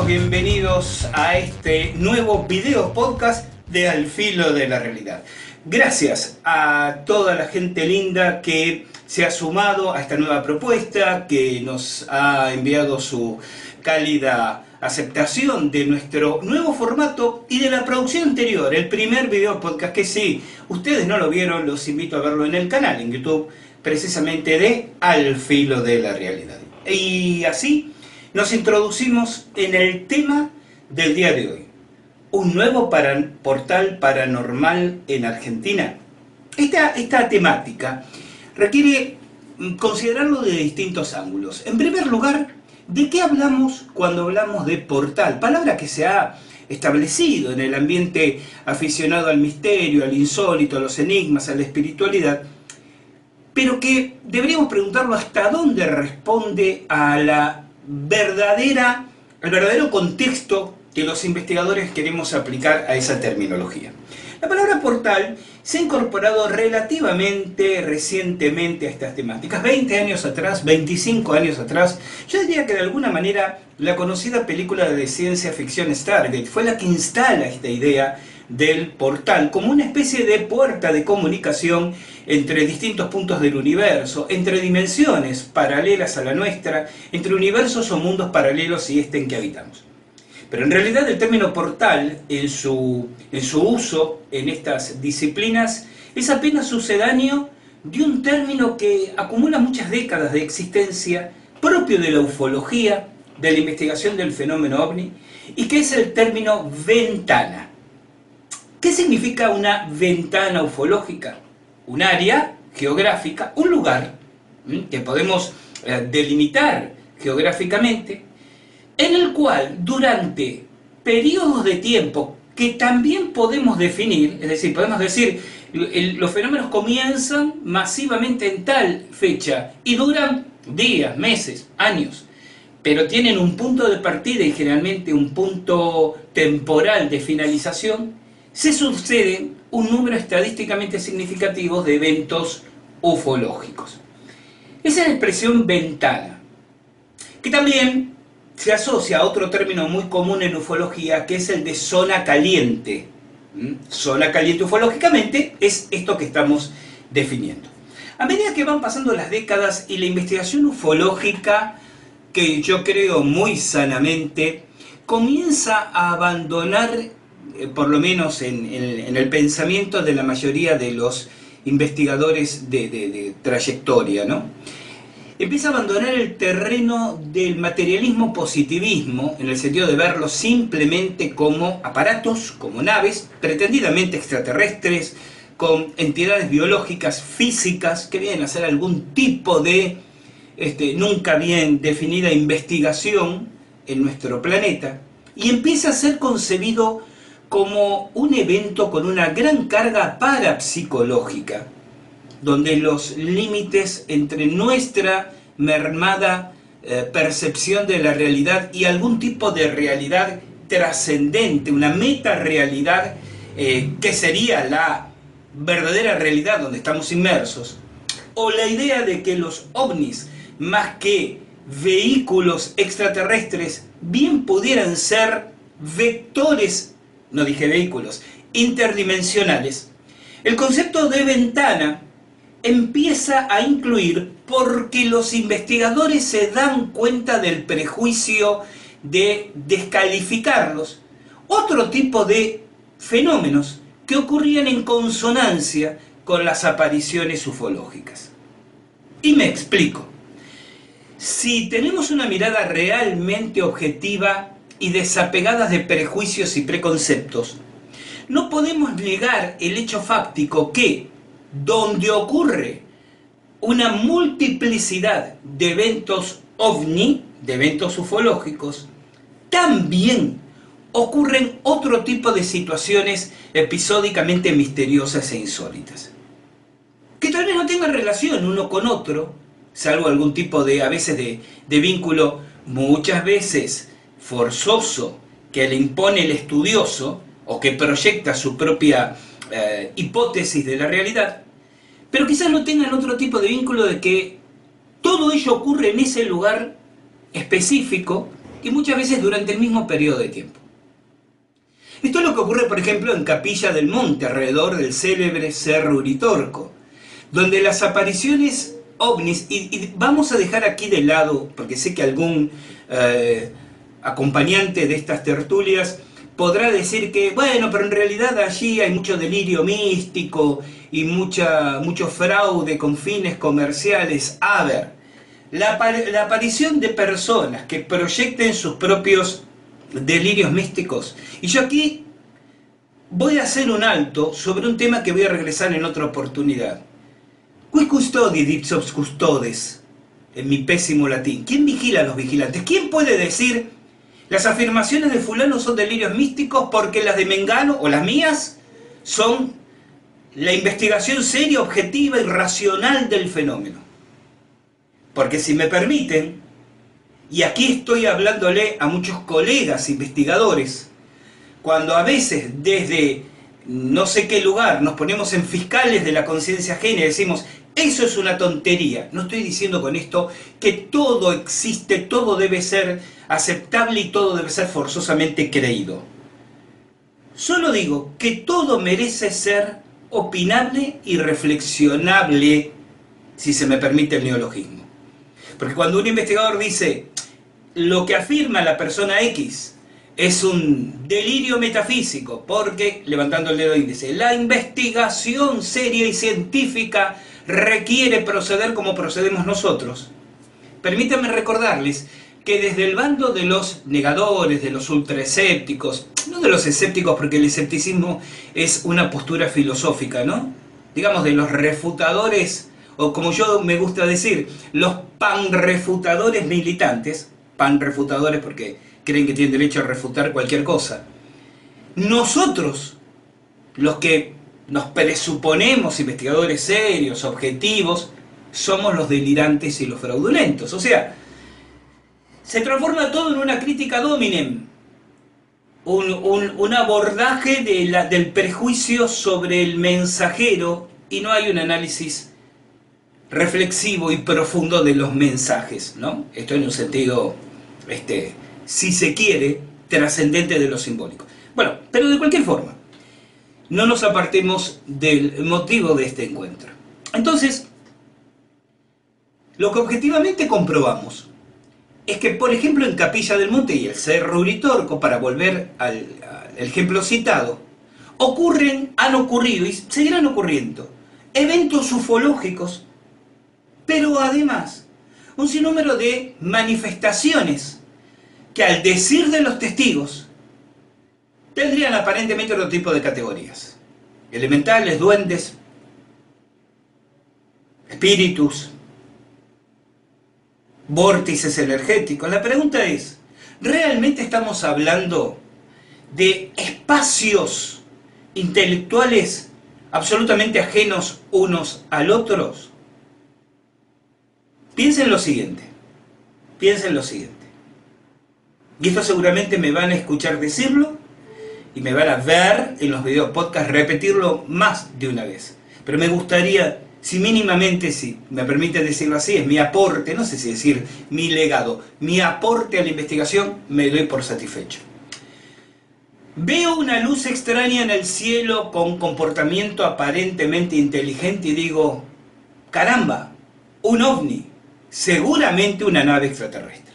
todos bienvenidos a este nuevo video podcast de Al Filo de la Realidad. Gracias a toda la gente linda que se ha sumado a esta nueva propuesta, que nos ha enviado su cálida aceptación de nuestro nuevo formato y de la producción anterior, el primer video podcast, que si ustedes no lo vieron, los invito a verlo en el canal, en YouTube, precisamente de Al Filo de la Realidad. Y así nos introducimos en el tema del día de hoy. Un nuevo portal paranormal en Argentina. Esta temática requiere considerarlo de distintos ángulos. En primer lugar, ¿de qué hablamos cuando hablamos de portal? Palabra que se ha establecido en el ambiente aficionado al misterio, al insólito, a los enigmas, a la espiritualidad, pero que deberíamos preguntarlo hasta dónde responde al verdadero contexto que los investigadores queremos aplicar a esa terminología. La palabra portal se ha incorporado relativamente recientemente a estas temáticas, 20 años atrás, 25 años atrás. Yo diría que de alguna manera la conocida película de ciencia ficción Stargate fue la que instala esta idea del portal como una especie de puerta de comunicación entre distintos puntos del universo, entre dimensiones paralelas a la nuestra, entre universos o mundos paralelos y este en que habitamos. Pero en realidad el término portal, en su uso en estas disciplinas, es apenas sucedáneo de un término que acumula muchas décadas de existencia, propio de la ufología, de la investigación del fenómeno ovni, y que es el término ventana. ¿Qué significa una ventana ufológica? Un área geográfica, un lugar que podemos delimitar geográficamente, en el cual durante periodos de tiempo que también podemos definir, es decir, podemos decir los fenómenos comienzan masivamente en tal fecha y duran días, meses, años, pero tienen un punto de partida y generalmente un punto temporal de finalización, se suceden un número estadísticamente significativo de eventos ufológicos. Esa es la expresión ventana, que también se asocia a otro término muy común en ufología, que es el de zona caliente. Zona caliente ufológicamente es esto que estamos definiendo. A medida que van pasando las décadas y la investigación ufológica, que yo creo muy sanamente, comienza a abandonar, por lo menos en el pensamiento de la mayoría de los investigadores de trayectoria, ¿no? Empieza a abandonar el terreno del materialismo positivismo, en el sentido de verlos simplemente como aparatos, como naves, pretendidamente extraterrestres, con entidades biológicas, físicas, que vienen a hacer algún tipo de nunca bien definida investigación en nuestro planeta, y empieza a ser concebido como un evento con una gran carga parapsicológica, donde los límites entre nuestra mermada percepción de la realidad y algún tipo de realidad trascendente, una meta-realidad que sería la verdadera realidad donde estamos inmersos, o la idea de que los ovnis, más que vehículos extraterrestres, bien pudieran ser vectores, no dije vehículos, interdimensionales. El concepto de ventana empieza a incluir, porque los investigadores se dan cuenta del prejuicio de descalificarlos, otro tipo de fenómenos que ocurrían en consonancia con las apariciones ufológicas. Y me explico. Si tenemos una mirada realmente objetiva y desapegada de prejuicios y preconceptos, no podemos negar el hecho fáctico que, donde ocurre una multiplicidad de eventos ovni, de eventos ufológicos, también ocurren otro tipo de situaciones episódicamente misteriosas e insólitas, que tal vez no tengan relación uno con otro, salvo algún tipo de, a veces, de vínculo, muchas veces forzoso, que le impone el estudioso, o que proyecta su propia hipótesis de la realidad, pero quizás no tengan otro tipo de vínculo de que todo ello ocurre en ese lugar específico y muchas veces durante el mismo periodo de tiempo. Esto es lo que ocurre, por ejemplo, en Capilla del Monte, alrededor del célebre Cerro Uritorco, donde las apariciones ovnis, y vamos a dejar aquí de lado, porque sé que algún acompañante de estas tertulias podrá decir que, bueno, pero en realidad allí hay mucho delirio místico y mucho fraude con fines comerciales. A ver, la aparición de personas que proyecten sus propios delirios místicos. Y yo aquí voy a hacer un alto sobre un tema que voy a regresar en otra oportunidad. Qui custodit ipsos custodes, en mi pésimo latín. ¿Quién vigila a los vigilantes? ¿Quién puede decir las afirmaciones de fulano son delirios místicos porque las de Mengano o las mías son la investigación seria, objetiva y racional del fenómeno? Porque si me permiten, y aquí estoy hablándole a muchos colegas investigadores, cuando a veces desde no sé qué lugar nos ponemos en fiscales de la conciencia ajena y decimos, eso es una tontería. No estoy diciendo con esto que todo existe, todo debe ser aceptable y todo debe ser forzosamente creído. Solo digo que todo merece ser opinable y reflexionable, si se me permite el neologismo. Porque cuando un investigador dice, lo que afirma la persona X es un delirio metafísico, porque, levantando el dedo índice, la investigación seria y científica requiere proceder como procedemos nosotros. Permítanme recordarles que desde el bando de los negadores, de los ultraescépticos, no de los escépticos porque el escepticismo es una postura filosófica, ¿no? Digamos de los refutadores, o como yo me gusta decir, los panrefutadores militantes, panrefutadores porque creen que tienen derecho a refutar cualquier cosa. Nosotros, los que nos presuponemos investigadores serios, objetivos, somos los delirantes y los fraudulentos. O sea, se transforma todo en una crítica dominem, un abordaje del prejuicio sobre el mensajero, y no hay un análisis reflexivo y profundo de los mensajes, ¿no? Esto en un sentido, si se quiere, trascendente de lo simbólico. Bueno, pero de cualquier forma, no nos apartemos del motivo de este encuentro. Entonces, lo que objetivamente comprobamos es que, por ejemplo, en Capilla del Monte y el Cerro Uritorco, para volver al ejemplo citado, han ocurrido y seguirán ocurriendo eventos ufológicos, pero además un sinnúmero de manifestaciones que, al decir de los testigos, tendrían aparentemente otro tipo de categorías: elementales, duendes, espíritus, vórtices energéticos. La pregunta es, ¿realmente estamos hablando de espacios intelectuales absolutamente ajenos unos al otros? Piensen lo siguiente, y esto seguramente me van a escuchar decirlo y me van a ver en los videos podcast repetirlo más de una vez, pero me gustaría, si mínimamente, si me permite decirlo así, es mi aporte, no sé si decir mi legado, mi aporte a la investigación, me doy por satisfecho. Veo una luz extraña en el cielo con comportamiento aparentemente inteligente y digo, caramba, un ovni, seguramente una nave extraterrestre.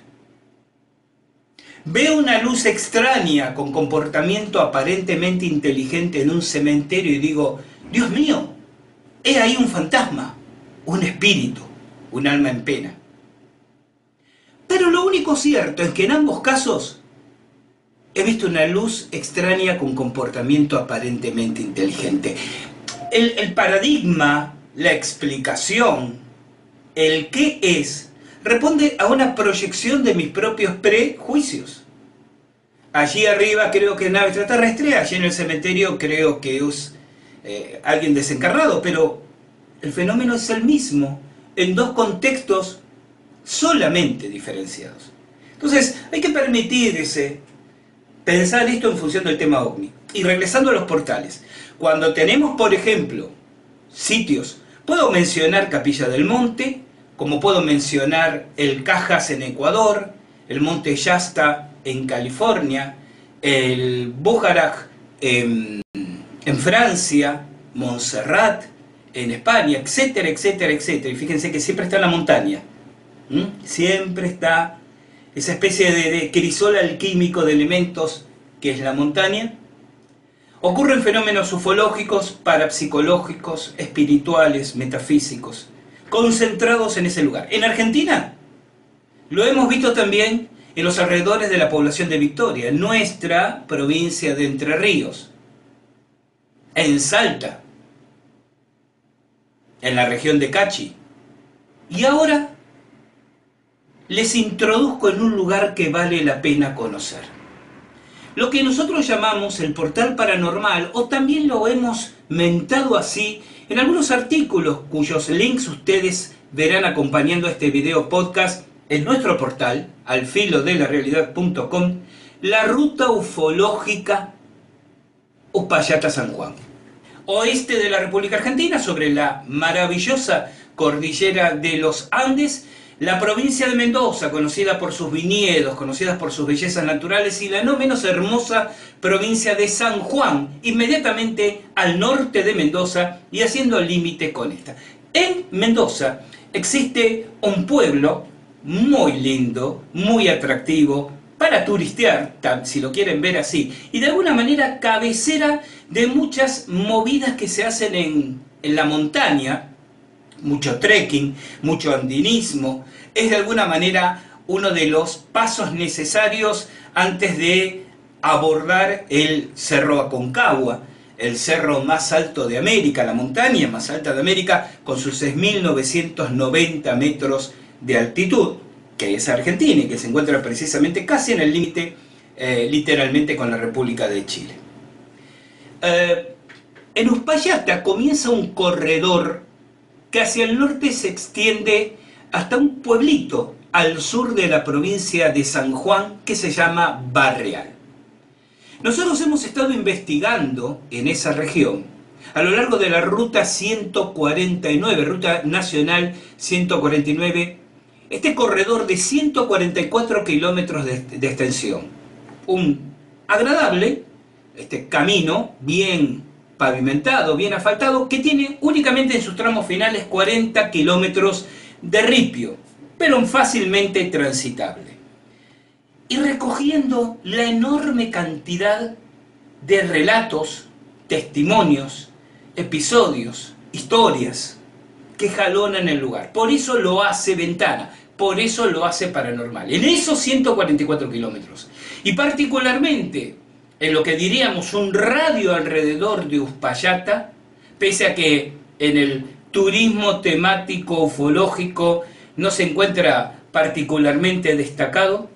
Veo una luz extraña con comportamiento aparentemente inteligente en un cementerio y digo, Dios mío, he ahí un fantasma, un espíritu, un alma en pena. Pero lo único cierto es que en ambos casos he visto una luz extraña con comportamiento aparentemente inteligente. El paradigma, la explicación, el qué es, responde a una proyección de mis propios prejuicios. Allí arriba creo que es nave extraterrestre, allí en el cementerio creo que es alguien desencarnado, pero el fenómeno es el mismo en dos contextos solamente diferenciados. Entonces hay que permitirse pensar esto en función del tema OVNI. Y regresando a los portales, cuando tenemos, por ejemplo, sitios, puedo mencionar Capilla del Monte, como puedo mencionar el Cajas en Ecuador, el monte Shasta en California, el Bujarach en Francia, Montserrat en España, etcétera, etcétera, etcétera. Y fíjense que siempre está en la montaña. Siempre está esa especie de crisol alquímico de elementos que es la montaña. Ocurren fenómenos ufológicos, parapsicológicos, espirituales, metafísicos, concentrados en ese lugar. En Argentina lo hemos visto también en los alrededores de la población de Victoria, en nuestra provincia de Entre Ríos, en Salta, en la región de Cachi. Y ahora les introduzco en un lugar que vale la pena conocer. Lo que nosotros llamamos el portal paranormal, o también lo hemos mentado así en algunos artículos cuyos links ustedes verán acompañando este video podcast en nuestro portal, alfilodelarealidad.com, la ruta ufológica Uspallata-San Juan. Oeste de la República Argentina, sobre la maravillosa cordillera de los Andes, la provincia de Mendoza, conocida por sus viñedos, conocida por sus bellezas naturales, y la no menos hermosa provincia de San Juan, inmediatamente al norte de Mendoza y haciendo límite con esta. En Mendoza existe un pueblo muy lindo, muy atractivo, para turistear, si lo quieren ver así, y de alguna manera cabecera de muchas movidas que se hacen en la montaña, mucho trekking, mucho andinismo. Es de alguna manera uno de los pasos necesarios antes de abordar el Cerro Aconcagua, el cerro más alto de América, la montaña más alta de América, con sus 6.990 metros de altitud, que es Argentina y que se encuentra precisamente casi en el límite, literalmente, con la República de Chile. En Uspallata comienza un corredor que hacia el norte se extiende hasta un pueblito al sur de la provincia de San Juan que se llama Barreal. Nosotros hemos estado investigando en esa región a lo largo de la ruta 149, ruta nacional 149, este corredor de 144 kilómetros de extensión. Un agradable camino bien pavimentado, bien asfaltado, que tiene únicamente en sus tramos finales 40 kilómetros de ripio, pero fácilmente transitable. Y recogiendo la enorme cantidad de relatos, testimonios, episodios, historias que jalonan el lugar. Por eso lo hace Ventana, por eso lo hace Paranormal, en esos 144 kilómetros. Y particularmente en lo que diríamos un radio alrededor de Uspallata, pese a que en el turismo temático ufológico no se encuentra particularmente destacado,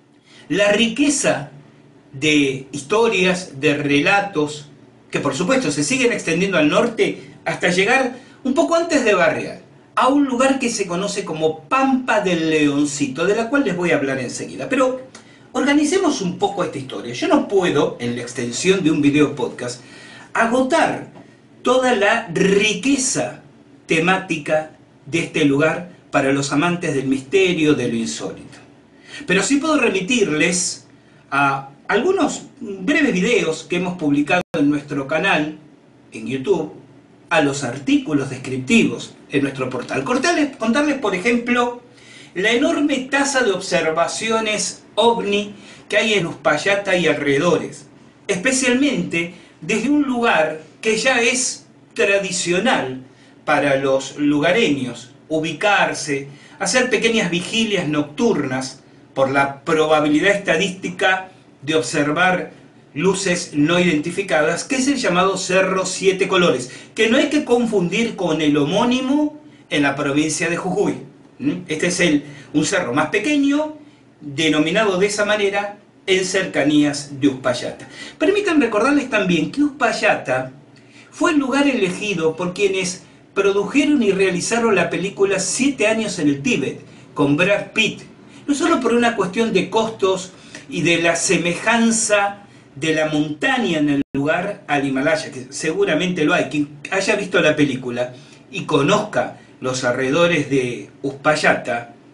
la riqueza de historias, de relatos, que por supuesto se siguen extendiendo al norte hasta llegar un poco antes de Barreal, a un lugar que se conoce como Pampa del Leoncito, de la cual les voy a hablar enseguida. Pero organicemos un poco esta historia. Yo no puedo, en la extensión de un video podcast, agotar toda la riqueza temática de este lugar para los amantes del misterio, de lo insólito. Pero sí puedo remitirles a algunos breves videos que hemos publicado en nuestro canal, en YouTube, a los artículos descriptivos en nuestro portal. Contarles, por ejemplo, la enorme tasa de observaciones OVNI que hay en Uspallata y alrededores, especialmente desde un lugar que ya es tradicional para los lugareños ubicarse, hacer pequeñas vigilias nocturnas por la probabilidad estadística de observar luces no identificadas, que es el llamado Cerro Siete Colores, que no hay que confundir con el homónimo en la provincia de Jujuy. Este es un cerro más pequeño, denominado de esa manera, en cercanías de Uspallata. Permítanme recordarles también que Uspallata fue el lugar elegido por quienes produjeron y realizaron la película 7 años en el Tíbet, con Brad Pitt, no solo por una cuestión de costos y de la semejanza de la montaña en el lugar al Himalaya, que seguramente lo hay. Quien haya visto la película y conozca los alrededores de Uspallata,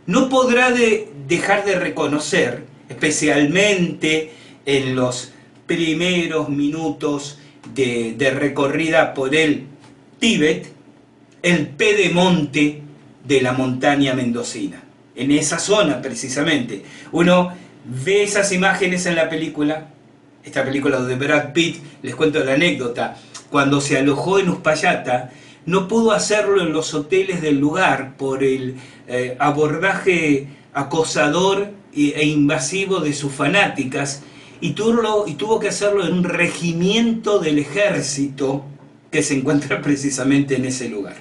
no podrá dejar de reconocer, especialmente en los primeros minutos de recorrida por el Tíbet, el pedemonte de la montaña mendocina. En esa zona, precisamente. Uno ve esas imágenes en la película, esta película de Brad Pitt, les cuento la anécdota, cuando se alojó en Uspallata, no pudo hacerlo en los hoteles del lugar por el abordaje acosador e invasivo de sus fanáticas, y tuvo que hacerlo en un regimiento del ejército que se encuentra precisamente en ese lugar.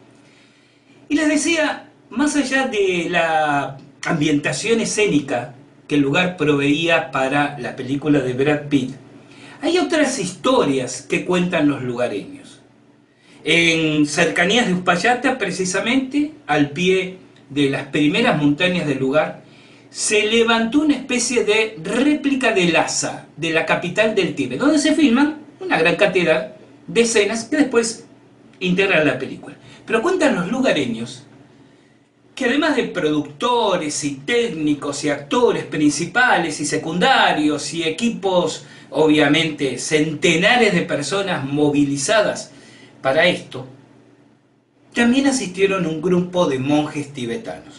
Y les decía, más allá de la ambientación escénica que el lugar proveía para la película de Brad Pitt, hay otras historias que cuentan los lugareños. En cercanías de Uspallata, precisamente, al pie de las primeras montañas del lugar, se levantó una especie de réplica de Lhasa, de la capital del Tíbet, donde se filman una gran cantidad de escenas que después integran la película. Pero cuentan los lugareños que además de productores y técnicos y actores principales y secundarios y equipos, obviamente, centenares de personas movilizadas para esto, también asistieron un grupo de monjes tibetanos.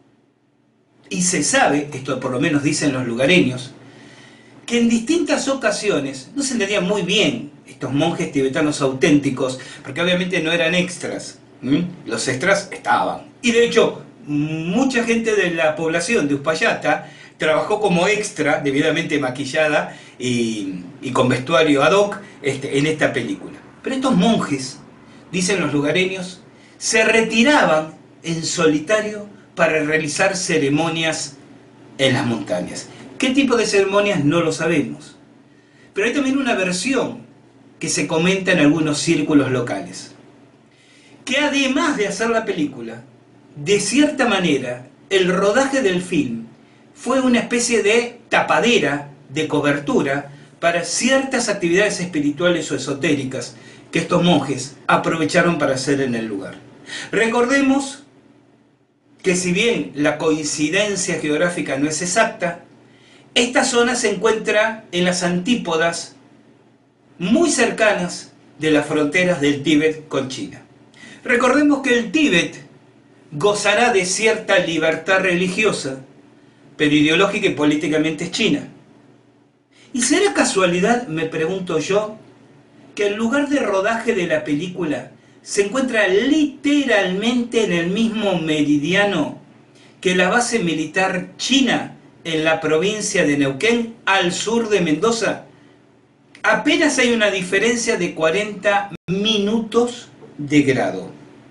Y se sabe, esto por lo menos dicen los lugareños, que en distintas ocasiones no se entendían muy bien estos monjes tibetanos auténticos, porque obviamente no eran extras. Los extras estaban. Y de hecho, mucha gente de la población de Uspallata trabajó como extra, debidamente maquillada y con vestuario ad hoc en esta película. Pero estos monjes, dicen los lugareños, se retiraban en solitario para realizar ceremonias en las montañas. ¿Qué tipo de ceremonias? No lo sabemos. Pero hay también una versión que se comenta en algunos círculos locales, que además de hacer la película, de cierta manera, el rodaje del film fue una especie de tapadera, de cobertura, para ciertas actividades espirituales o esotéricas que estos monjes aprovecharon para hacer en el lugar. Recordemos que si bien la coincidencia geográfica no es exacta, esta zona se encuentra en las antípodas muy cercanas de las fronteras del Tíbet con China. Recordemos que el Tíbet gozará de cierta libertad religiosa, pero ideológica y políticamente es China. ¿Y será casualidad, me pregunto yo, que el lugar de rodaje de la película se encuentra literalmente en el mismo meridiano que la base militar china en la provincia de Neuquén, al sur de Mendoza? Apenas hay una diferencia de 40 minutos de grado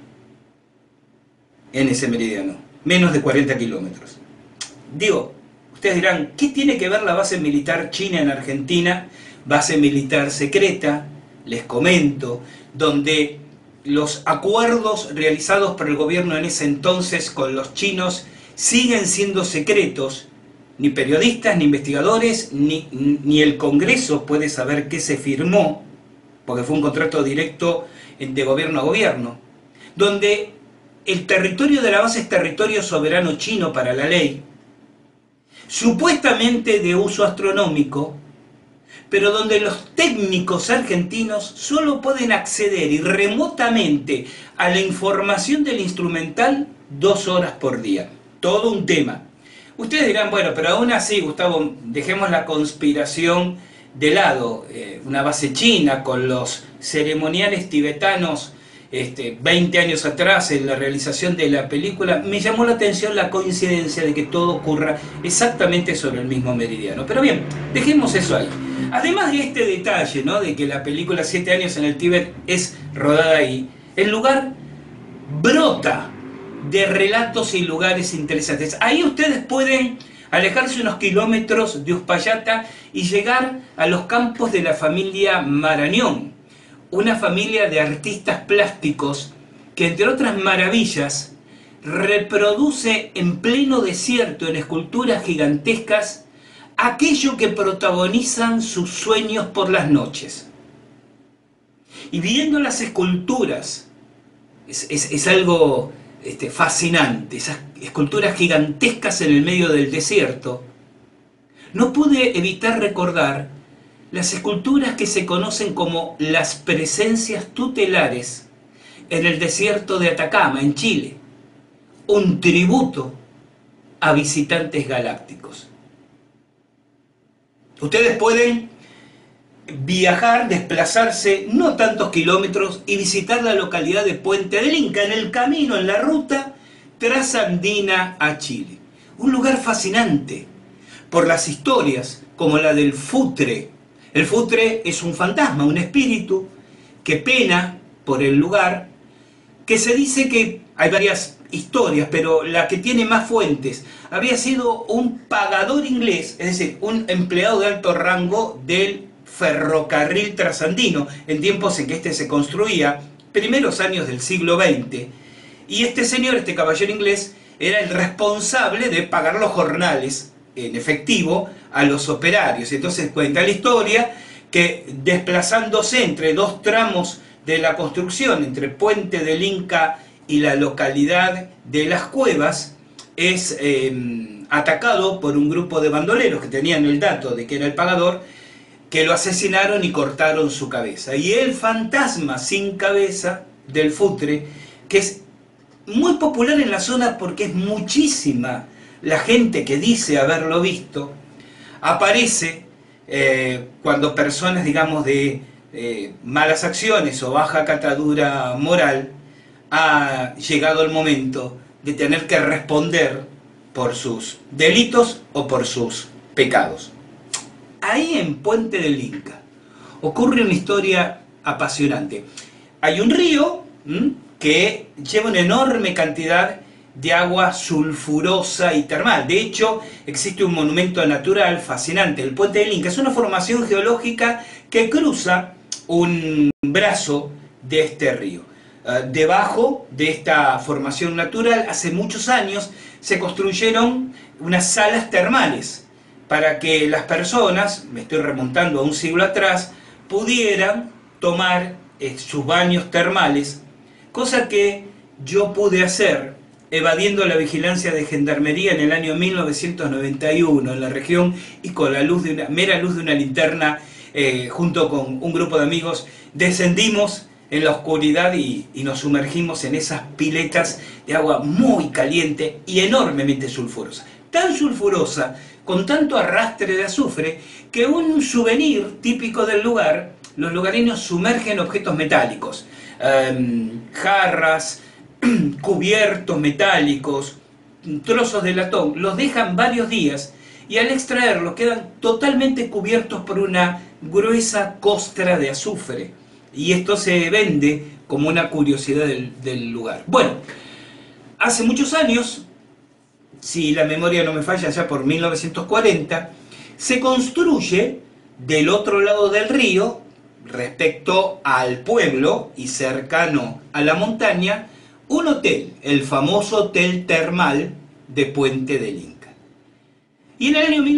en ese meridiano, menos de 40 kilómetros. Digo, ustedes dirán, ¿qué tiene que ver la base militar china en Argentina? Base militar secreta, les comento, donde los acuerdos realizados por el gobierno en ese entonces con los chinos siguen siendo secretos. Ni periodistas, ni investigadores, ni el Congreso puede saber qué se firmó, porque fue un contrato directo de gobierno a gobierno, donde el territorio de la base es territorio soberano chino para la ley, supuestamente de uso astronómico, pero donde los técnicos argentinos solo pueden acceder y remotamente a la información del instrumental 2 horas por día. Todo un tema. Ustedes dirán, bueno, pero aún así, Gustavo, dejemos la conspiración de lado. Una base china con los ceremoniales tibetanos 20 años atrás en la realización de la película, me llamó la atención la coincidencia de que todo ocurra exactamente sobre el mismo meridiano. Pero bien, dejemos eso ahí. Además de este detalle, ¿no?, de que la película 7 años en el Tíbet es rodada ahí, el lugar brota de relatos y lugares interesantes. Ahí ustedes pueden alejarse unos kilómetros de Uspallata y llegar a los campos de la familia Marañón, una familia de artistas plásticos que, entre otras maravillas, reproduce en pleno desierto, en esculturas gigantescas, aquello que protagonizan sus sueños por las noches. Y viendo las esculturas, es algo fascinante, esas esculturas gigantescas en el medio del desierto, no pude evitar recordar las esculturas que se conocen como las presencias tutelares en el desierto de Atacama, en Chile, un tributo a visitantes galácticos. Ustedes pueden viajar, desplazarse no tantos kilómetros y visitar la localidad de Puente del Inca en el camino, en la ruta trasandina a Chile. Un lugar fascinante por las historias como la del Futre. El Futre es un fantasma, un espíritu que pena por el lugar, que se dice que hay varias historias, pero la que tiene más fuentes habría sido un pagador inglés, es decir, un empleado de alto rango del ferrocarril trasandino, en tiempos en que este se construía, primeros años del siglo XX, y este señor, este caballero inglés, era el responsable de pagar los jornales en efectivo a los operarios. Entonces cuenta la historia que desplazándose entre dos tramos de la construcción, entre Puente del Inca y la localidad de Las Cuevas, es atacado por un grupo de bandoleros que tenían el dato de que era el pagador, que lo asesinaron y cortaron su cabeza. Y el fantasma sin cabeza del Futre, que es muy popular en la zona porque es muchísima la gente que dice haberlo visto, aparece cuando personas, digamos, de malas acciones o baja catadura moral, ha llegado el momento de tener que responder por sus delitos o por sus pecados. Ahí en Puente del Inca ocurre una historia apasionante. Hay un río que lleva una enorme cantidad de agua sulfurosa y termal. De hecho, existe un monumento natural fascinante. El Puente del Inca es una formación geológica que cruza un brazo de este río. Debajo de esta formación natural, hace muchos años, se construyeron unas salas termales para que las personas, me estoy remontando a un siglo atrás, pudieran tomar sus baños termales, cosa que yo pude hacer evadiendo la vigilancia de Gendarmería en el año 1991 en la región y con la luz de una mera luz de una linterna, junto con un grupo de amigos, descendimos en la oscuridad y nos sumergimos en esas piletas de agua muy caliente y enormemente sulfurosa. Tan sulfurosa, con tanto arrastre de azufre, que un souvenir típico del lugar, los lugareños sumergen objetos metálicos, jarras, cubiertos metálicos, trozos de latón, los dejan varios días y al extraerlos quedan totalmente cubiertos por una gruesa costra de azufre, y esto se vende como una curiosidad del lugar. Bueno, hace muchos años, si la memoria no me falla, ya por 1940, se construye del otro lado del río, respecto al pueblo y cercano a la montaña, un hotel, el famoso Hotel Termal de Puente del Inca. Y en el año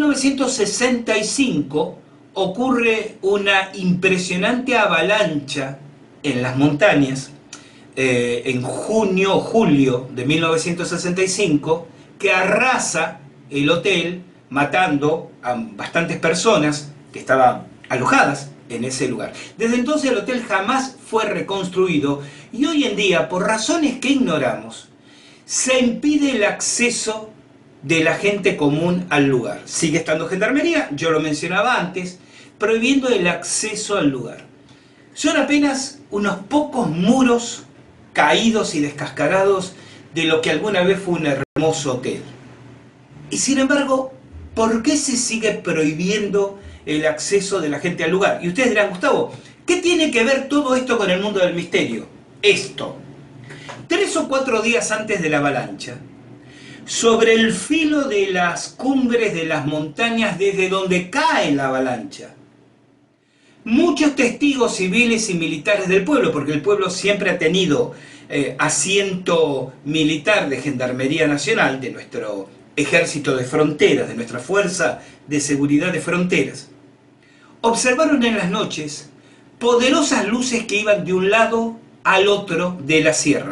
1965 ocurre una impresionante avalancha en las montañas, en junio o julio de 1965, que arrasa el hotel, matando a bastantes personas que estaban alojadas en ese lugar. Desde entonces el hotel jamás fue reconstruido y hoy en día, por razones que ignoramos, se impide el acceso de la gente común al lugar. Sigue estando Gendarmería, yo lo mencionaba antes, prohibiendo el acceso al lugar. Son apenas unos pocos muros caídos y descascarados de lo que alguna vez fue un hermoso hotel. Y sin embargo, ¿por qué se sigue prohibiendo el acceso de la gente al lugar? Y ustedes dirán, Gustavo, ¿qué tiene que ver todo esto con el mundo del misterio? Esto. 3 o 4 días antes de la avalancha, sobre el filo de las cumbres de las montañas desde donde cae la avalancha, muchos testigos civiles y militares del pueblo, porque el pueblo siempre ha tenido asiento militar de Gendarmería Nacional, de nuestro ejército de fronteras, de nuestra fuerza de seguridad de fronteras, observaron en las noches poderosas luces que iban de un lado al otro de la sierra.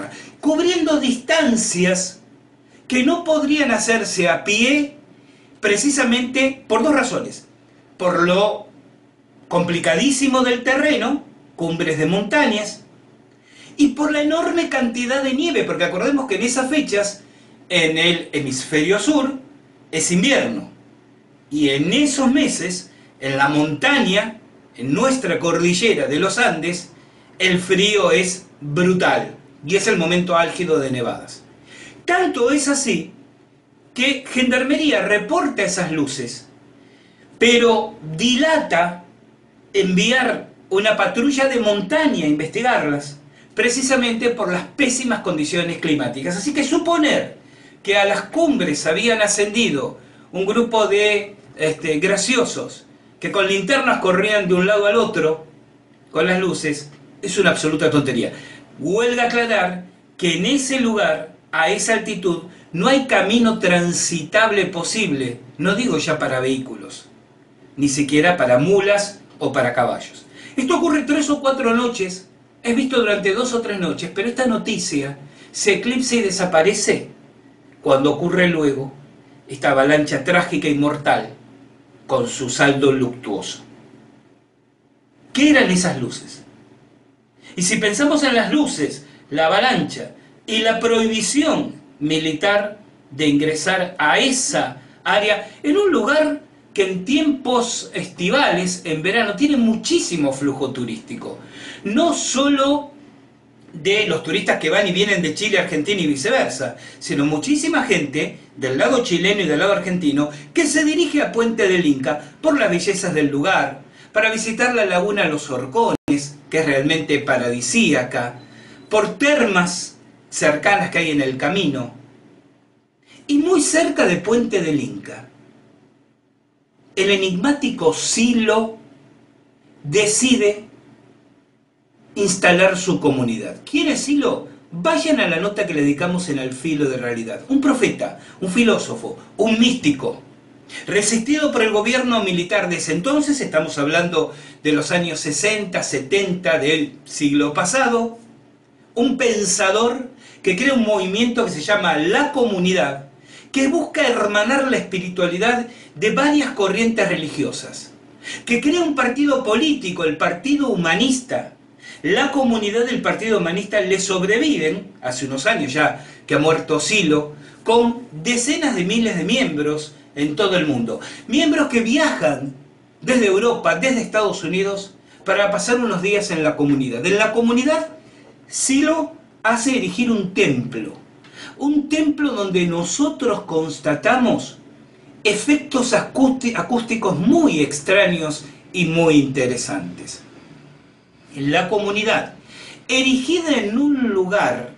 cubriendo distancias que no podrían hacerse a pie precisamente por dos razones. Por lo complicadísimo del terreno, cumbres de montañas, y por la enorme cantidad de nieve, porque acordemos que en esas fechas, en el hemisferio sur, es invierno. Y en esos meses, en la montaña, en nuestra cordillera de los Andes, el frío es brutal y es el momento álgido de nevadas. Tanto es así que Gendarmería reporta esas luces, pero dilata enviar una patrulla de montaña a investigarlas, precisamente por las pésimas condiciones climáticas. Así que suponer que a las cumbres habían ascendido un grupo de graciosos que con linternas corrían de un lado al otro con las luces es una absoluta tontería. Huelga aclarar que en ese lugar, a esa altitud, no hay camino transitable posible, no digo ya para vehículos, ni siquiera para mulas o para caballos. Esto ocurre 3 o 4 noches, es visto durante 2 o 3 noches, pero esta noticia se eclipsa y desaparece cuando ocurre luego esta avalancha trágica y mortal con su saldo luctuoso. ¿Qué eran esas luces? Y si pensamos en las luces, la avalancha y la prohibición militar de ingresar a esa área en un lugar que en tiempos estivales, en verano, tiene muchísimo flujo turístico. No solo de los turistas que van y vienen de Chile a Argentina y viceversa, sino muchísima gente del lado chileno y del lado argentino que se dirige a Puente del Inca por las bellezas del lugar, para visitar la laguna Los Horcones, que es realmente paradisíaca, por termas cercanas que hay en el camino, y muy cerca de Puente del Inca, el enigmático Silo decide instalar su comunidad. ¿Quién es Silo? Vayan a la nota que le dedicamos en Al Filo de Realidad. Un profeta, un filósofo, un místico, resistido por el gobierno militar de ese entonces, estamos hablando de los años 60, 70 del siglo pasado, un pensador que crea un movimiento que se llama La Comunidad, que busca hermanar la espiritualidad de varias corrientes religiosas, que crea un partido político, el Partido Humanista. La Comunidad del Partido Humanista le sobreviven, hace unos años ya que ha muerto Silo, con decenas de miles de miembros en todo el mundo. Miembros que viajan desde Europa, desde Estados Unidos, para pasar unos días en la comunidad. En la comunidad, Silo hace erigir un templo donde nosotros constatamos efectos acústicos muy extraños y muy interesantes. En la comunidad, erigida en un lugar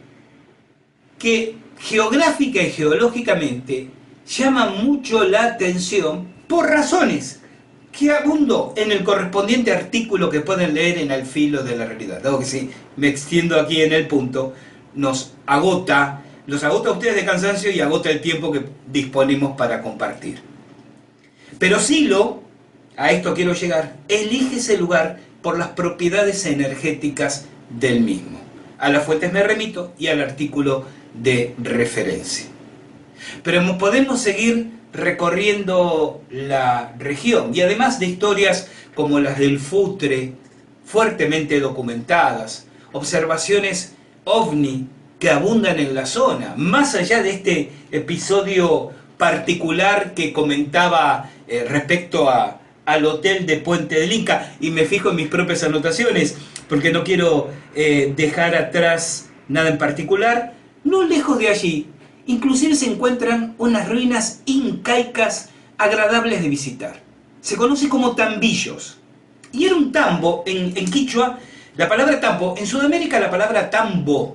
que geográfica y geológicamente llama mucho la atención por razones que abundo en el correspondiente artículo que pueden leer en Al Filo de la Realidad. Dado que si me extiendo aquí en el punto, los agota a ustedes de cansancio y agota el tiempo que disponemos para compartir. Pero Silo, a esto quiero llegar, elige ese lugar por las propiedades energéticas del mismo. A las fuentes me remito y al artículo de referencia. Pero podemos seguir recorriendo la región y además de historias como las del Futre, fuertemente documentadas, observaciones ovni que abundan en la zona, más allá de este episodio particular que comentaba respecto al hotel de Puente del Inca, y me fijo en mis propias anotaciones porque no quiero dejar atrás nada en particular. No lejos de allí inclusive se encuentran unas ruinas incaicas agradables de visitar. Se conoce como tambillos. Y era un tambo en quichua. La palabra tambo, en Sudamérica la palabra tambo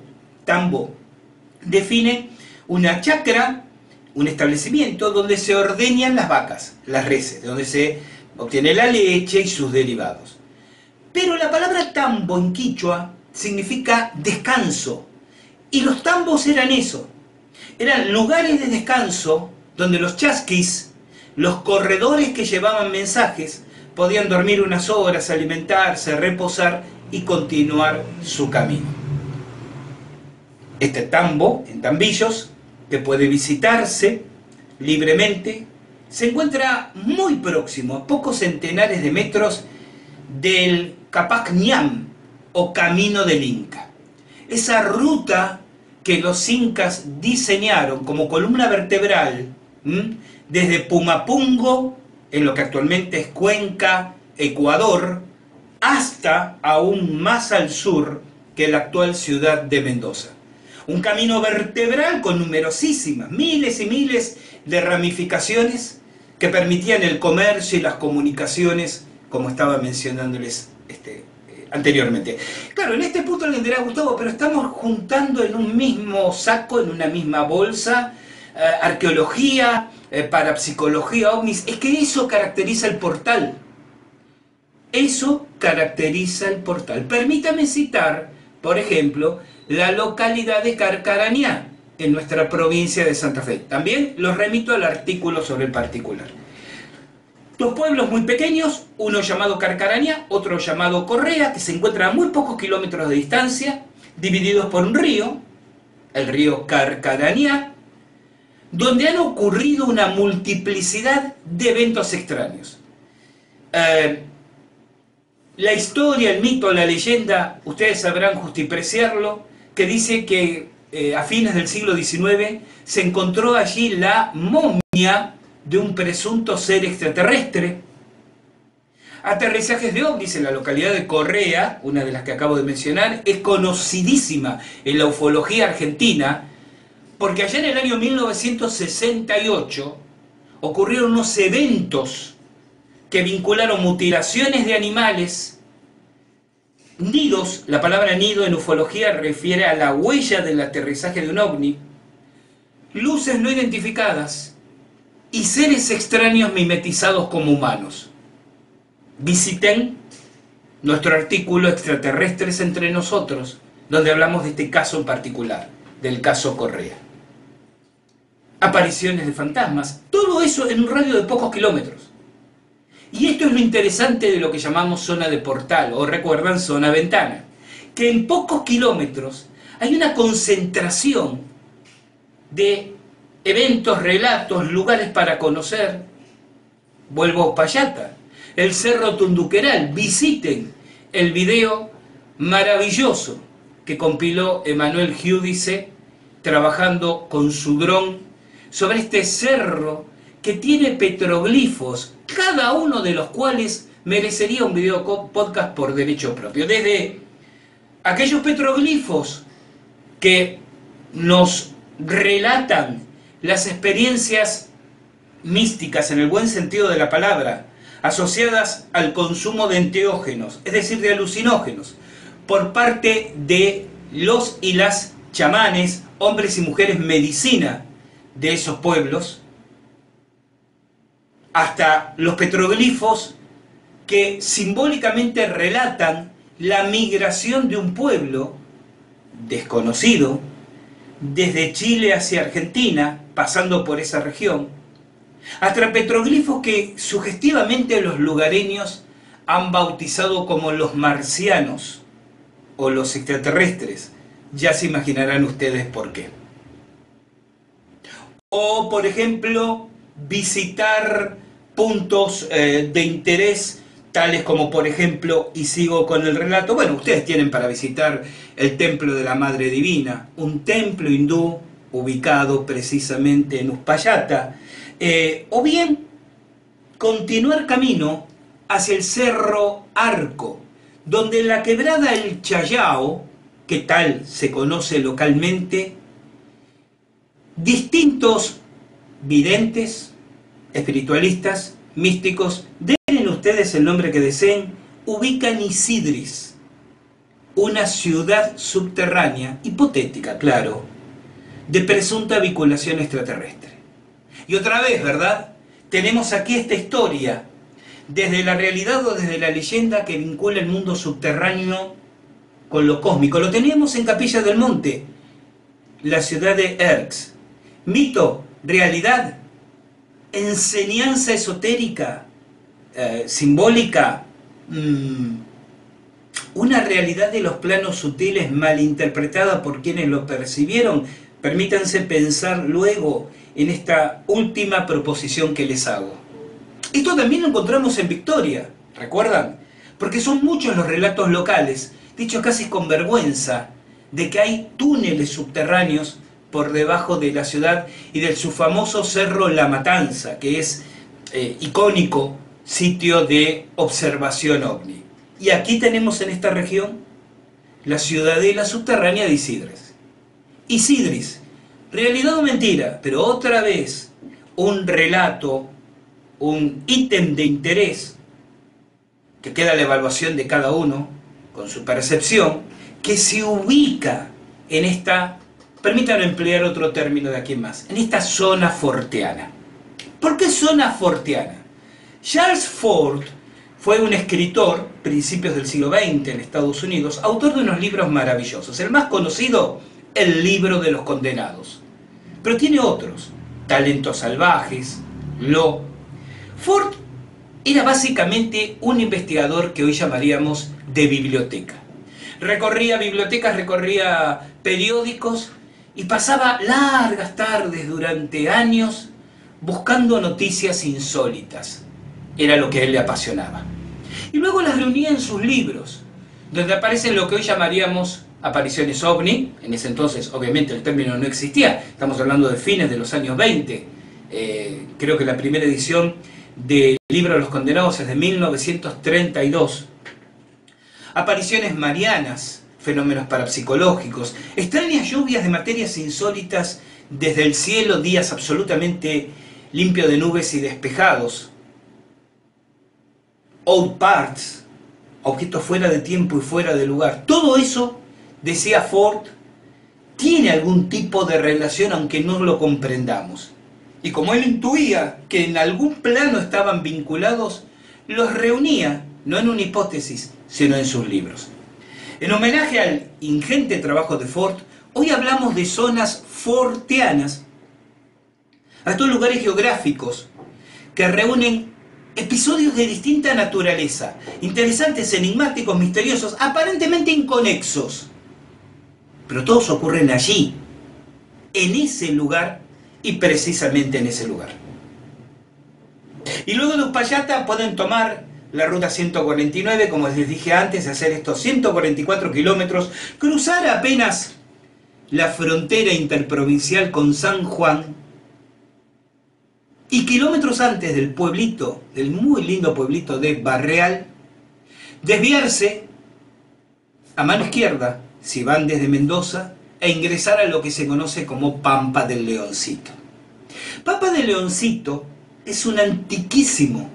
define una chacra, un establecimiento donde se ordeñan las vacas, las reses, donde se obtiene la leche y sus derivados. Pero la palabra tambo en quichua significa descanso. Y los tambos eran eso. Eran lugares de descanso donde los chasquis, los corredores que llevaban mensajes, podían dormir unas horas, alimentarse, reposar y continuar su camino. Este tambo, en Tambillos, que puede visitarse libremente, se encuentra muy próximo, a pocos centenares de metros del Capac Ñam, o Camino del Inca. Esa ruta que los incas diseñaron como columna vertebral, desde Pumapungo, en lo que actualmente es Cuenca, Ecuador, hasta aún más al sur que la actual ciudad de Mendoza. Un camino vertebral con numerosísimas, miles y miles de ramificaciones que permitían el comercio y las comunicaciones, como estaba mencionándoles anteriormente. Claro, en este punto le dirá, Gustavo, pero estamos juntando en un mismo saco, en una misma bolsa, arqueología, parapsicología, ovnis. Es que eso caracteriza el portal. Eso caracteriza el portal. Permítame citar, por ejemplo, la localidad de Carcarañá, en nuestra provincia de Santa Fe. También los remito al artículo sobre el particular. Dos pueblos muy pequeños, uno llamado Carcarañá, otro llamado Correa, que se encuentran a muy pocos kilómetros de distancia, divididos por un río, el río Carcarañá, donde han ocurrido una multiplicidad de eventos extraños. La historia, el mito, la leyenda, ustedes sabrán justipreciarlo, que dice que a fines del siglo XIX se encontró allí la momia de un presunto ser extraterrestre. Aterrizajes de ovnis en la localidad de Correa, una de las que acabo de mencionar, es conocidísima en la ufología argentina, porque allá en el año 1968 ocurrieron unos eventos que vincularon mutilaciones de animales, nidos. La palabra nido en ufología refiere a la huella del aterrizaje de un ovni, luces no identificadas y seres extraños mimetizados como humanos. Visiten nuestro artículo Extraterrestres entre nosotros, donde hablamos de este caso en particular, del caso Correa. Apariciones de fantasmas, todo eso en un radio de pocos kilómetros. Y esto es lo interesante de lo que llamamos zona de portal, o recuerdan, zona ventana, que en pocos kilómetros hay una concentración de eventos, relatos, lugares para conocer. Vuelvo a Uspallata, el Cerro Tunduqueral. Visiten el video maravilloso que compiló Emanuel Giudice trabajando con su dron sobre este cerro que tiene petroglifos, cada uno de los cuales merecería un video podcast por derecho propio. Desde aquellos petroglifos que nos relatan las experiencias místicas, en el buen sentido de la palabra, asociadas al consumo de enteógenos, es decir, de alucinógenos, por parte de los y las chamanes, hombres y mujeres medicina de esos pueblos, hasta los petroglifos que simbólicamente relatan la migración de un pueblo desconocido desde Chile hacia Argentina, pasando por esa región, hasta petroglifos que sugestivamente los lugareños han bautizado como los marcianos o los extraterrestres. Ya se imaginarán ustedes por qué. O, por ejemplo, visitar puntos de interés, tales como, por ejemplo, y sigo con el relato, bueno, ustedes tienen para visitar el Templo de la Madre Divina, un templo hindú ubicado precisamente en Uspallata, o bien continuar camino hacia el Cerro Arco, donde en la quebrada El Chayao, que tal se conoce localmente, distintos videntes, espiritualistas, místicos, den ustedes el nombre que deseen, ubican Isidris, una ciudad subterránea, hipotética, claro, de presunta vinculación extraterrestre. Y otra vez, ¿verdad? Tenemos aquí esta historia, desde la realidad o desde la leyenda, que vincula el mundo subterráneo con lo cósmico. Lo teníamos en Capilla del Monte, la ciudad de Erx. Mito, realidad, enseñanza esotérica, simbólica, una realidad de los planos sutiles malinterpretada por quienes lo percibieron. Permítanse pensar luego en esta última proposición que les hago. Esto también lo encontramos en Victoria, ¿recuerdan? Porque son muchos los relatos locales, dichos casi con vergüenza, de que hay túneles subterráneos por debajo de la ciudad y del su famoso Cerro La Matanza, que es icónico sitio de observación ovni. Y aquí tenemos en esta región la ciudadela subterránea de Isidris. Isidris, realidad o mentira, pero otra vez un relato, un ítem de interés, que queda a la evaluación de cada uno, con su percepción, que se ubica en esta, permítanme emplear otro término de aquí en más, en esta zona forteana. ¿Por qué zona forteana? Charles Fort fue un escritor, principios del siglo XX en Estados Unidos, autor de unos libros maravillosos. El más conocido, El Libro de los Condenados. Pero tiene otros, Talentos Salvajes, Lo. Fort era básicamente un investigador que hoy llamaríamos de biblioteca. Recorría bibliotecas, recorría periódicos y pasaba largas tardes durante años buscando noticias insólitas. Era lo que a él le apasionaba. Y luego las reunía en sus libros, donde aparecen lo que hoy llamaríamos apariciones ovni. En ese entonces, obviamente, el término no existía. Estamos hablando de fines de los años 20. Creo que la primera edición del Libro de los Condenados es de 1932. Apariciones marianas, fenómenos parapsicológicos, extrañas lluvias de materias insólitas desde el cielo, días absolutamente limpios de nubes y despejados. Old parts, objetos fuera de tiempo y fuera de lugar. Todo eso, decía Fort, tiene algún tipo de relación aunque no lo comprendamos. Y como él intuía que en algún plano estaban vinculados, los reunía, no en una hipótesis, sino en sus libros. En homenaje al ingente trabajo de Fort, hoy hablamos de zonas forteanas, a estos lugares geográficos que reúnen episodios de distinta naturaleza, interesantes, enigmáticos, misteriosos, aparentemente inconexos, pero todos ocurren allí, en ese lugar y precisamente en ese lugar. Y luego de Uspallata pueden tomar la ruta 149, como les dije antes, hacer estos 144 kilómetros, cruzar apenas la frontera interprovincial con San Juan, y kilómetros antes del pueblito, del muy lindo pueblito de Barreal, desviarse a mano izquierda, si van desde Mendoza, e ingresar a lo que se conoce como Pampa del Leoncito. Pampa del Leoncito es un antiquísimo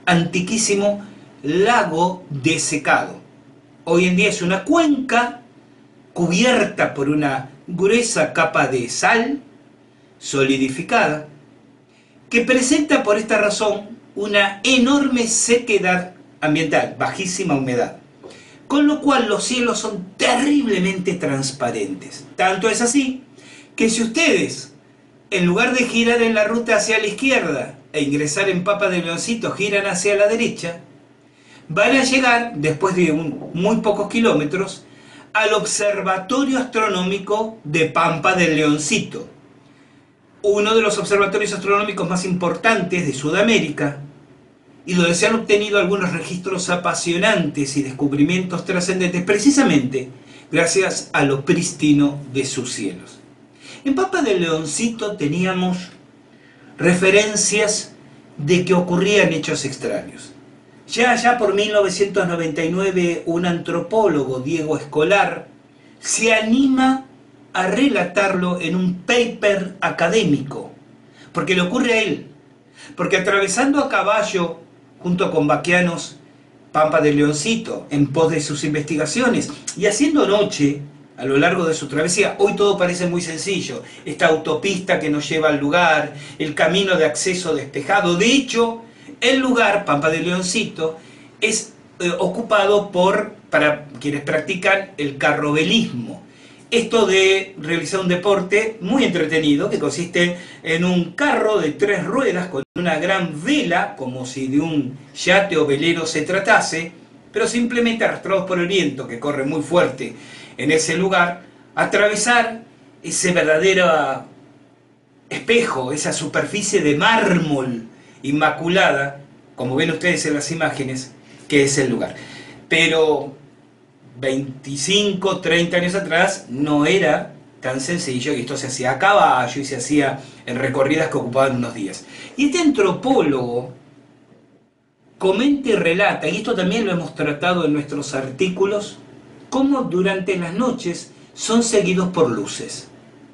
lago desecado. Hoy en día es una cuenca cubierta por una gruesa capa de sal solidificada, que presenta por esta razón una enorme sequedad ambiental, bajísima humedad, con lo cual los cielos son terriblemente transparentes. Tanto es así que si ustedes, en lugar de girar en la ruta hacia la izquierda e ingresar en Pampa del Leoncito, giran hacia la derecha, van a llegar, después de muy pocos kilómetros, al Observatorio Astronómico de Pampa del Leoncito, uno de los observatorios astronómicos más importantes de Sudamérica, y donde se han obtenido algunos registros apasionantes y descubrimientos trascendentes, precisamente gracias a lo prístino de sus cielos. En Pampa del Leoncito teníamos referencias de que ocurrían hechos extraños. Ya por 1999, un antropólogo, Diego Escolar, se anima a relatarlo en un paper académico, porque le ocurre a él, porque atravesando a caballo junto con vaqueanos Pampa del Leoncito en pos de sus investigaciones y haciendo noche a lo largo de su travesía, hoy todo parece muy sencillo, esta autopista que nos lleva al lugar, el camino de acceso despejado. De hecho, el lugar, Pampa del Leoncito, es ocupado para quienes practican el carrobelismo. Esto de realizar un deporte muy entretenido que consiste en un carro de 3 ruedas con una gran vela, como si de un yate o velero se tratase, pero simplemente arrastrados por el viento que corre muy fuerte en ese lugar, atravesar ese verdadero espejo, esa superficie de mármol inmaculada, como ven ustedes en las imágenes, que es el lugar. Pero 25, 30 años atrás no era tan sencillo, y esto se hacía a caballo y se hacía en recorridas que ocupaban unos días. Y este antropólogo comenta y relata, y esto también lo hemos tratado en nuestros artículos, cómo durante las noches son seguidos por luces.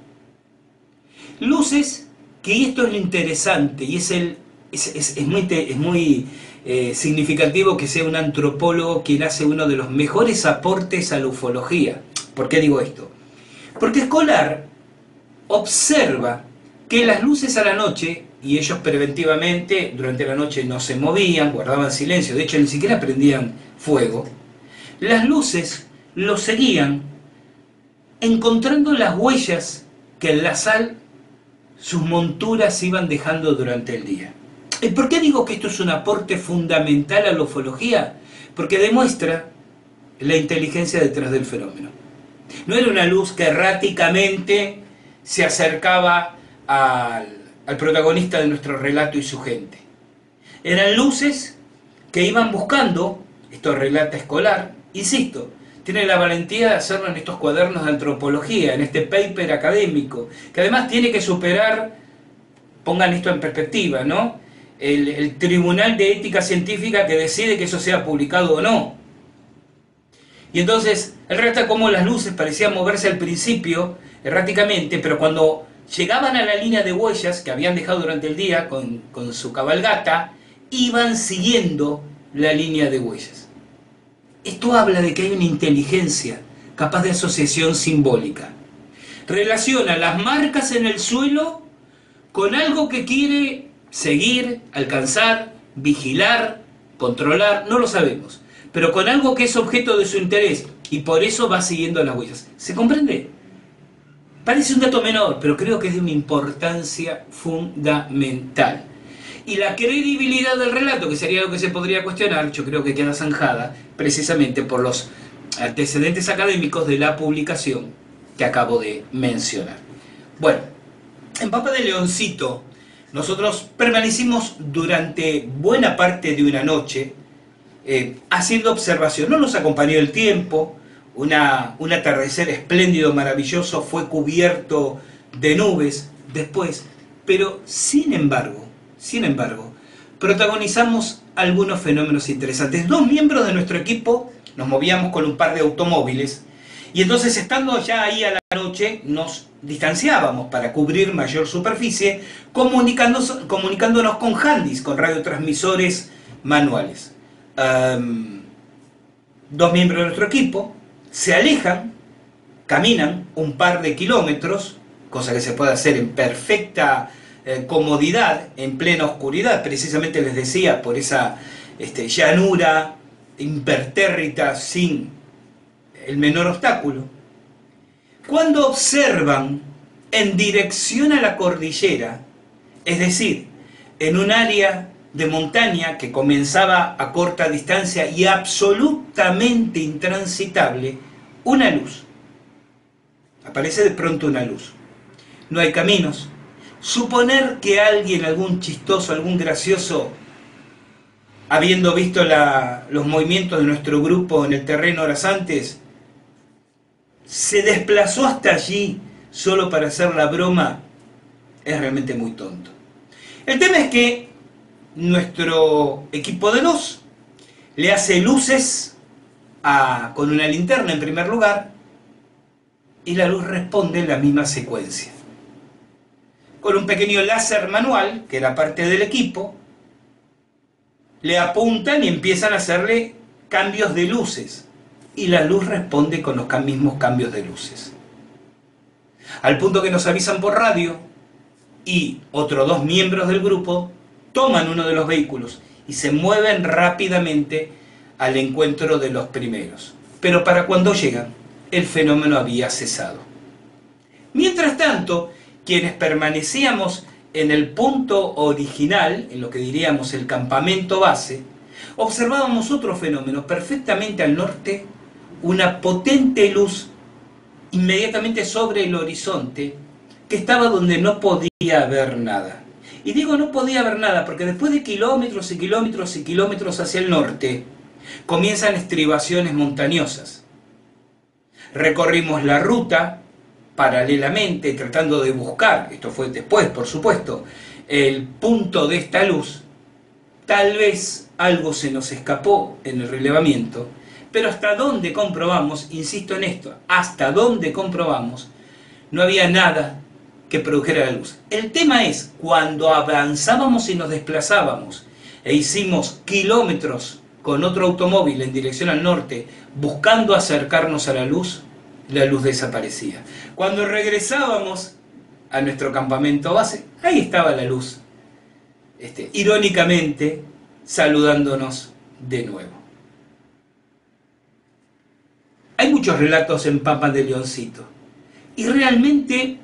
Luces que, y esto es lo interesante, y es muy significativo que sea un antropólogo quien hace uno de los mejores aportes a la ufología. ¿Por qué digo esto? Porque Escolar observa que las luces a la noche, y ellos preventivamente durante la noche no se movían, guardaban silencio, de hecho ni siquiera prendían fuego, las luces los seguían encontrando las huellas que en la sal sus monturas iban dejando durante el día. ¿Y por qué digo que esto es un aporte fundamental a la ufología? Porque demuestra la inteligencia detrás del fenómeno. No era una luz que erráticamente se acercaba al protagonista de nuestro relato y su gente. Eran luces que iban buscando, esto relata Escolar, insisto, tiene la valentía de hacerlo en estos cuadernos de antropología, en este paper académico, que además tiene que superar, pongan esto en perspectiva, ¿no? El Tribunal de Ética Científica que decide que eso sea publicado o no. Y entonces, él relata cómo las luces parecían moverse al principio erráticamente, pero cuando llegaban a la línea de huellas que habían dejado durante el día con su cabalgata, iban siguiendo la línea de huellas. Esto habla de que hay una inteligencia capaz de asociación simbólica. Relaciona las marcas en el suelo con algo que quiere seguir, alcanzar, vigilar, controlar, no lo sabemos, pero con algo que es objeto de su interés y por eso va siguiendo las huellas. ¿Se comprende? Parece un dato menor, pero creo que es de una importancia fundamental. Y la credibilidad del relato, que sería lo que se podría cuestionar, yo creo que queda zanjada precisamente por los antecedentes académicos de la publicación que acabo de mencionar. Bueno, en Papa de Leoncito nosotros permanecimos durante buena parte de una noche haciendo observación. No nos acompañó el tiempo, un atardecer espléndido, maravilloso, fue cubierto de nubes después, pero sin embargo, protagonizamos algunos fenómenos interesantes. 2 miembros de nuestro equipo nos movíamos con un par de automóviles y entonces, estando ya ahí a la noche, nos distanciábamos para cubrir mayor superficie, comunicándonos con handys, con radiotransmisores manuales. 2 miembros de nuestro equipo se alejan, caminan un par de kilómetros, cosa que se puede hacer en perfecta comodidad, en plena oscuridad, precisamente les decía, por esa llanura impertérrita sin el menor obstáculo. Cuando observan en dirección a la cordillera, es decir, en un área de montaña que comenzaba a corta distancia y absolutamente intransitable, una luz. Aparece de pronto una luz. No hay caminos. Suponer que alguien, algún chistoso, algún gracioso, habiendo visto los movimientos de nuestro grupo en el terreno horas antes, se desplazó hasta allí solo para hacer la broma, es realmente muy tonto. El tema es que nuestro equipo de 2 le hace luces con una linterna en primer lugar y la luz responde en la misma secuencia. Con un pequeño láser manual, que era parte del equipo, le apuntan y empiezan a hacerle cambios de luces. Y la luz responde con los mismos cambios de luces. Al punto que nos avisan por radio y otros 2 miembros del grupo toman uno de los vehículos y se mueven rápidamente al encuentro de los primeros. Pero para cuando llegan, el fenómeno había cesado. Mientras tanto, quienes permanecíamos en el punto original, en lo que diríamos el campamento base, Observábamos otro fenómeno, perfectamente al norte, una potente luz inmediatamente sobre el horizonte, que estaba donde no podía ver nada. Y digo no podía ver nada porque después de kilómetros y kilómetros y kilómetros hacia el norte, comienzan estribaciones montañosas. Recorrimos la ruta paralelamente, tratando de buscar, esto fue después por supuesto, el punto de esta luz. Tal vez algo se nos escapó en el relevamiento, pero hasta donde comprobamos, insisto en esto, hasta donde comprobamos, no había nada que produjera la luz. El tema es, cuando avanzábamos y nos desplazábamos e hicimos kilómetros con otro automóvil en dirección al norte, buscando acercarnos a la luz desaparecía. Cuando regresábamos a nuestro campamento base, ahí estaba la luz, irónicamente saludándonos de nuevo. Hay muchos relatos en Pampa de Leoncito, y realmente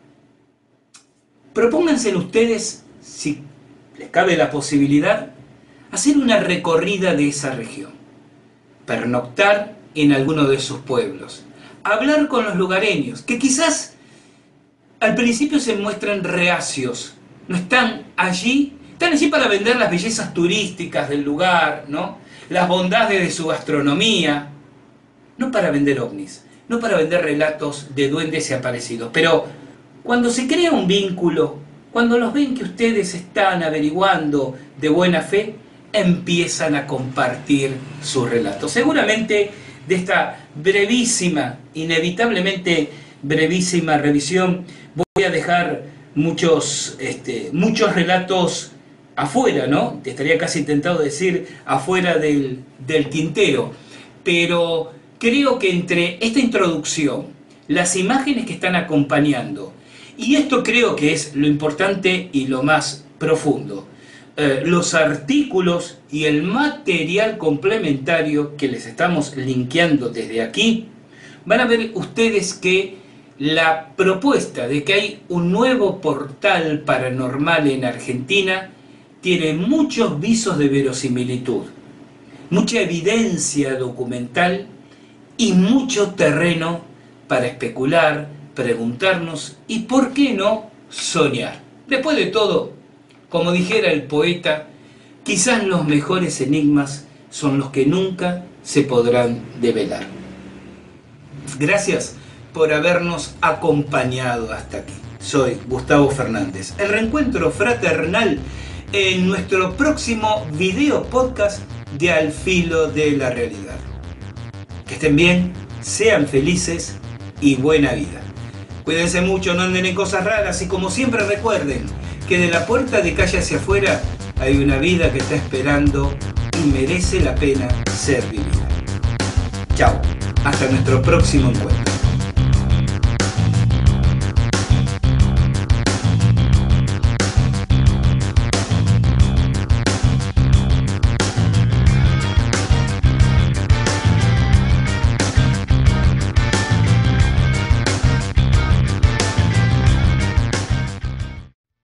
propónganse ustedes, si les cabe la posibilidad, hacer una recorrida de esa región, pernoctar en alguno de sus pueblos, hablar con los lugareños, que quizás al principio se muestran reacios, no están allí para vender las bellezas turísticas del lugar, ¿no? Las bondades de su gastronomía, no para vender ovnis, no para vender relatos de duendes y aparecidos, pero cuando se crea un vínculo, cuando los ven que ustedes están averiguando de buena fe, empiezan a compartir sus relatos. Seguramente de esta brevísima, inevitablemente brevísima revisión, voy a dejar muchos relatos afuera, ¿no? Estaría casi tentado decir afuera del tintero, pero creo que entre esta introducción, las imágenes que están acompañando, y esto creo que es lo importante y lo más profundo, los artículos y el material complementario que les estamos linkeando desde aquí, van a ver ustedes que la propuesta de que hay un nuevo portal paranormal en Argentina tiene muchos visos de verosimilitud, mucha evidencia documental y mucho terreno para especular, preguntarnos y, ¿por qué no, soñar? Después de todo, como dijera el poeta, quizás los mejores enigmas son los que nunca se podrán develar. Gracias por habernos acompañado hasta aquí. Soy Gustavo Fernández. El reencuentro fraternal en nuestro próximo video podcast de Al Filo de la Realidad. Que estén bien, sean felices y buena vida. Cuídense mucho, no anden en cosas raras y como siempre recuerden que de la puerta de calle hacia afuera hay una vida que está esperando y merece la pena ser vivida. Chao, hasta nuestro próximo encuentro.